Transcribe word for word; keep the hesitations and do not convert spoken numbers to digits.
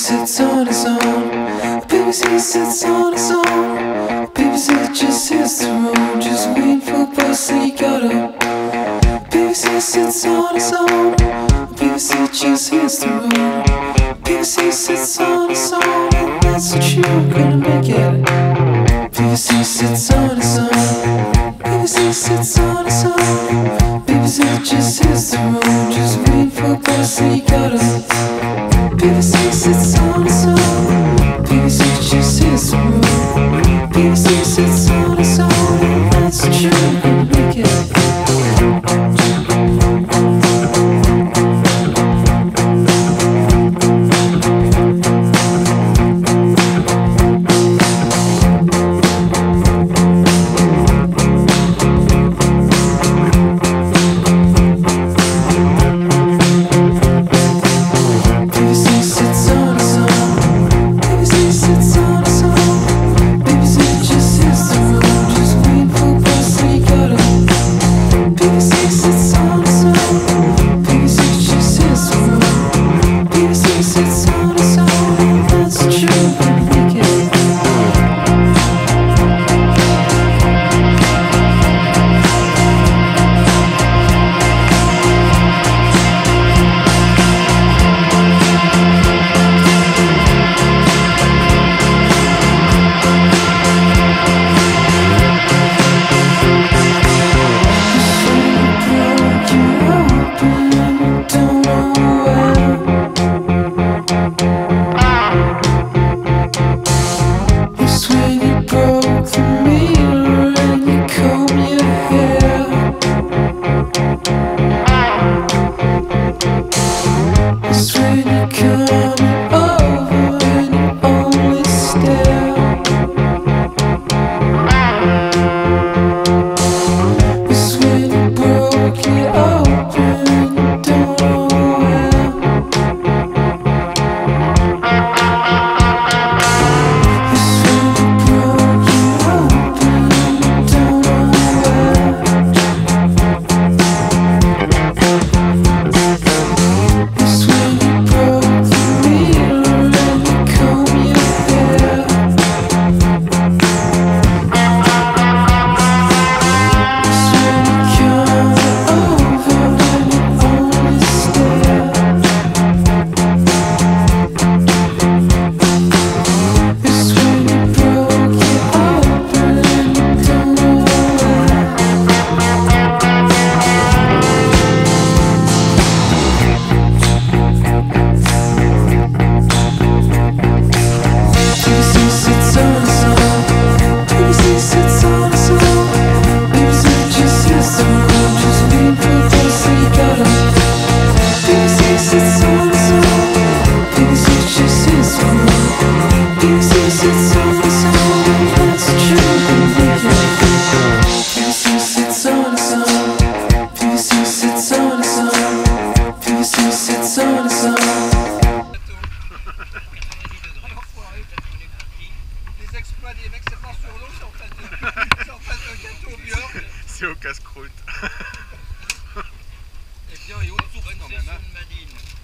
sits on his own. P V C sits on his own. P V C just hits the road, just waiting for a bus and he got up. P V C sits on his own. P V C just hits the road. P V C sits on his own, and that's what you're gonna make it. P V C sits on his own. P V C sits on his own. P V C just hits the road, just waiting for a bus and he got up. P V C sits on his own. P V C just hits the road. P V C sits on his own, and that's what you're gonna make it. Les exploits des mecs, c'est pas sur l'eau, c'est en face de, c'est en face d'un gâteau Björn. C'est au casse-croûte. Et bien, et au-dessous, quand même.